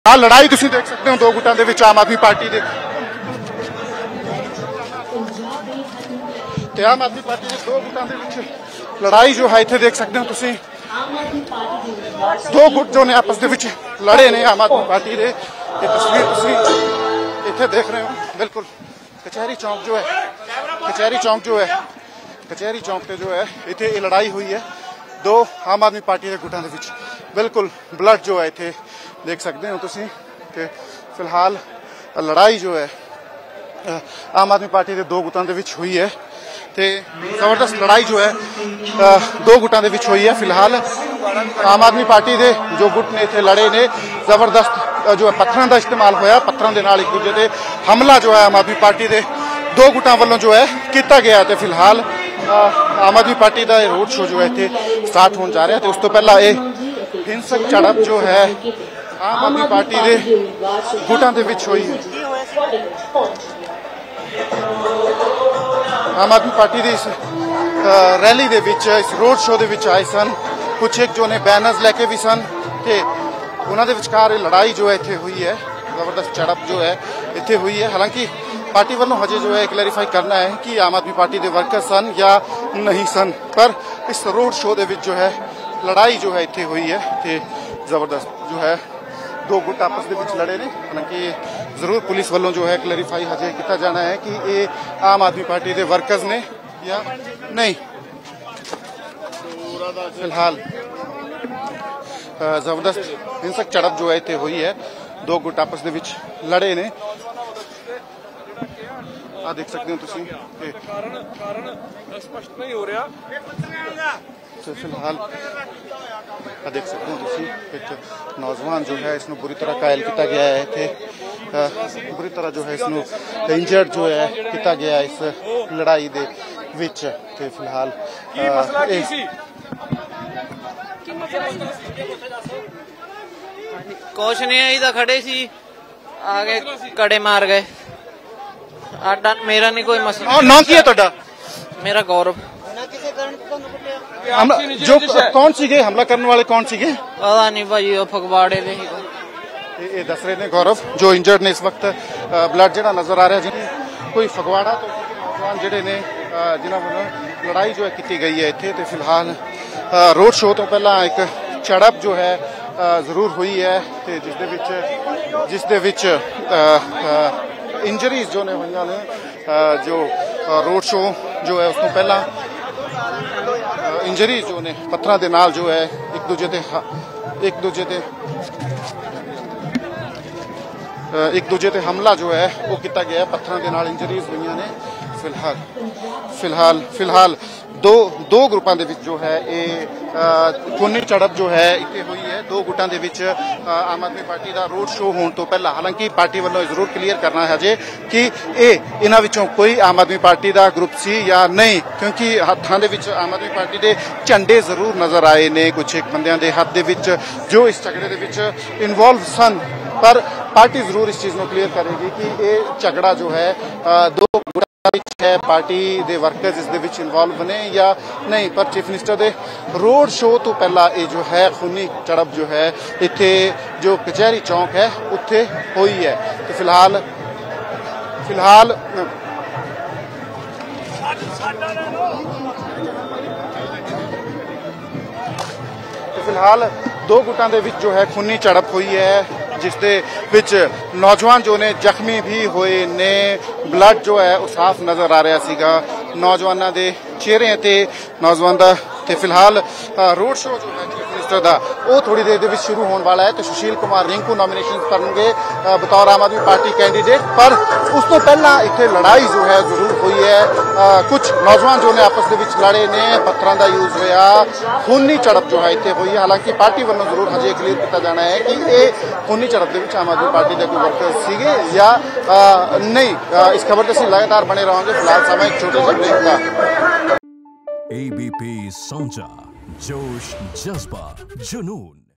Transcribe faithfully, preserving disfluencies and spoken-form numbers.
ਆ ਲੜਾਈ ਤੁਸੀਂ ਦੇਖ ਸਕਦੇ ਹੋ ਦੋ ਗੁੱਟਾਂ ਦੇ ਵਿੱਚ ਆਮ ਆਦਮੀ ਪਾਰਟੀ ਦੇ ਤੇ ਆਮ ਆਦਮੀ ਪਾਰਟੀ ਦੇ ਦੋ ਗੁੱਟਾਂ ਦੇ ਵਿੱਚ ਲੜਾਈ ਜੋ ਹੈ ਇੱਥੇ ਦੇਖ ਸਕਦੇ ਹੋ ਤੁਸੀਂ ਦੋ ਗੁੱਟ ਜੋ ਨੇ ਆਪਸ ਦੇ ਵਿੱਚ ਲੜੇ ਨੇ ਆਮ ਆਦਮੀ ਪਾर्टी ਦੇ ਇਹ ਤਸਵੀਰ ਤੁਸੀਂ ਇੱਥੇ ਦੇਖ ਰਹੇ ਹੋ ਬਿਲਕੁਲ कचहरी चौक जो है कचहरी चौक जो है कचहरी चौक से जो है इतने ये लड़ाई हुई है दो आम आदमी पार्टी के गुटां दे विच बिल्कुल ब्लड जो है इतने देख सकते हो तुसीं कि फिलहाल लड़ाई जो है आम आदमी पार्टी के दो गुटां दे विच हुई है ते जबरदस्त लड़ाई जो है दो गुटां दे विच हुई है। फिलहाल आम आदमी पार्टी के जो गुट ने इतने लड़े ने जबरदस्त जो है पत्थरों का इस्तेमाल होया पत्थरों के नाल एक दूजे से हमला जो है आम आदमी पार्टी के दो गुटां वालों जो है किया गया। तो फिलहाल आम आदमी पार्टी का रोड शो जो है इतने स्टार्ट होने जा रहा है। तो उस तो पहला ये हिंसक झड़प जो है आम आदमी पार्टी के गुटां दे विच हुई आम आदमी पार्टी की इस रैली दे विच इस रोड शो दे विच आए सन कुछ एक जो ने बैनर्स लैके भी सन ते उन्होंने विचकार लड़ाई जो है इतने हुई है जबरदस्त झड़प जो है इतने हुई है। हालांकि पार्टी वालों हजे जो है क्लैरिफाई करना है कि आम आदमी पार्टी के वर्कर सन या नहीं सन पर इस रोड शो के जो है लड़ाई जो है इतने हुई है ते जबरदस्त जो है दो गुट आपस के विच लड़े ने। हालांकि जरूर पुलिस वालों जो है क्लैरिफाई हजे किया जाना है कि ये आम आदमी पार्टी के वर्कर्स ने या नहीं। फिलहाल जबरदस्त हिंसक झड़प जो है इतने हुई है दो गुट आपस के विच लड़े ने आ देख सकते हो तुसीं तो फिलहाल आ देख सकते हो तुसीं एक नौजवान जो है इसनूं बुरी तरह घायल किया गया है इत्थे बुरी तरह जो है इसनूं इंजर्ड जो है किया गया है इस लड़ाई दे विच। ते फिलहाल कुछ नहीं आई तो खड़े सी आगे कड़े मार गए आडा मेरा नहीं कोई मसला। और नाम की है ਤੁਹਾਡਾ? मेरा गौरव। हमला जो कौन सी गए हमला करने वाले कौन सी गए पता नहीं भाई वो फगवाड़े दे ये दस रहे ने गौरव जो इंजर्ड ने इस वक्त ब्लड जरा नजर आ रहा है जिन्हें कोई फगवाड़ा तो नौजवान जड़े ने जिन्होंने वालों लड़ाई जो है की गई है इतने। तो फिलहाल रोड शो तो पहला एक झड़प जो है जरूर हुई है ते जिस दे विच जिस दे विच इंजरीज जो ने हुई ने जो रोड शो जो है उसको पहला इंजरीज जो ने पत्थरों के नाल जो है एक दूजे ते एक दूजे ते एक दूजे ते हमला जो है वो किया गया पत्थरों के नाल इंजरीज हुई ने। फिलहाल फिलहाल फिलहाल दो दो ग्रुपों के जो है ये खूनी झड़प जो है इतने हुई है दो गुटां के विच आम आदमी पार्टी का रोड शो होने तो पहला। हालांकि पार्टी वालों जरूर क्लीयर करना है जे कि ये इन्हां विचों कोई आम आदमी पार्टी का ग्रुप सी या नहीं क्योंकि हत्थां दे विच आम आदमी पार्टी के झंडे जरूर नजर आए ने कुछ एक बंदियां दे हत्थ दे विच जो इस झगड़े दे विच इन्वॉल्व सन पर पार्टी जरूर इस चीज़ को क्लीयर करेगी कि ये झगड़ा जो है दो है पार्टी दे वर्कर्स इस दे विच इन्वॉल्व ने या नहीं। पर चीफ मिनिस्टर दे रोड शो तो पहला ये जो है खूनी झड़प जो है इत्थे जो कचहरी चौक है उत्थे हुई है। तो फिलहाल फिलहाल तो फिलहाल दो गुटां दे विच जो है खूनी झड़प हुई है जिस दे विच नौजवान जो ने जख्मी भी हुए ने ब्लड जो है वो साफ नजर आ रहा सीगा नौजवानों के चेहरे ते नौजवान का। तो फिलहाल रोड शो जो है चीफ मिनिस्टर का वो थोड़ी देर के शुरू होने वाला है। तो सुशील कुमार रिंकू नॉमिनेशन करेंगे बतौर आम आदमी पार्टी कैंडीडेट पर उस तो पहला इतने लड़ाई जो है जरूर हुई है आ, कुछ नौजवान जो ने आपस के विच लड़े ने पत्थरों का यूज होया खूनी झड़प जो है इतने हुई है। हालांकि पार्टी वालों जरूर हजे क्लीयर किया जाना है कि ये खूनी झड़प के आम आदमी पार्टी के कोई वर्कर सीगे या आ, नहीं आ, इस खबर से लगातार बने रहेंगे। फिलहाल समय एक छोटे से ब्रेक का। एबीपी साझा जोश जज्बा जुनून।